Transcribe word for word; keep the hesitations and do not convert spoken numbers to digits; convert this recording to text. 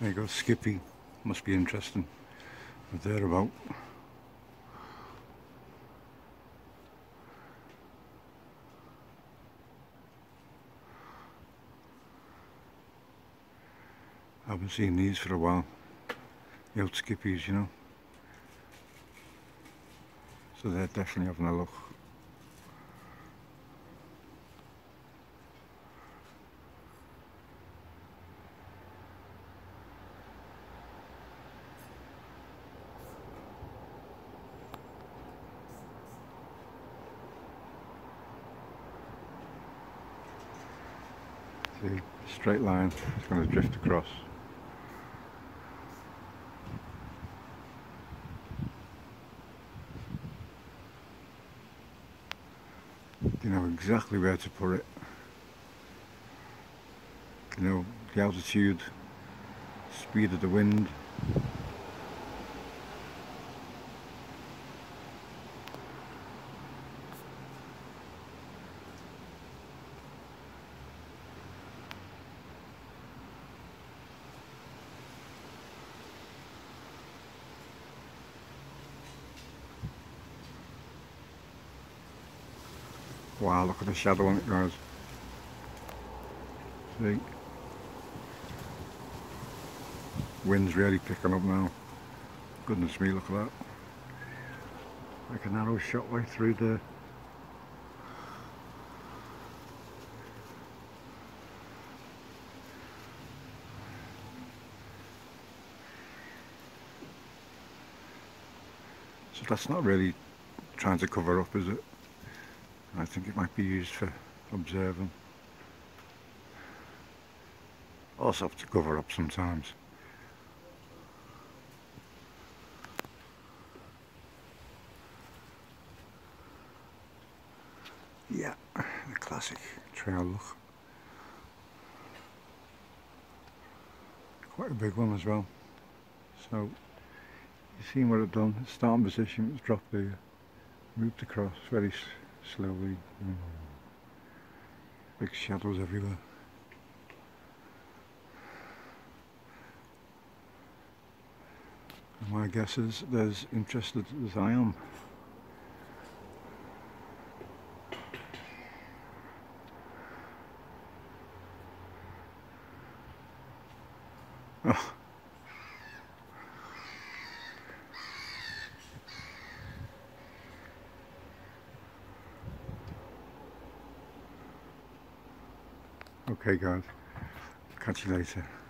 There you go, Skippy. Must be interesting what they're about. I haven't seen these for a while. The old Skippies, you know. So they're definitely having a look. See, straight line, it's going to drift across. You know exactly where to put it. You know the altitude, speed of the wind. Wow, look at the shadow on it, guys. See? Wind's really picking up now. Goodness me, look at that. Like an arrow shot right through there. So that's not really trying to cover up, is it? I think it might be used for observing. Also to cover up sometimes. Yeah, the classic trail look. Quite a big one as well. So, you've seen what I've done. Starting position was dropped there. Moved across very slowly. Mm. Big shadows everywhere. And my guess is they're as interested as I am. Oh. Okay guys, catch you later.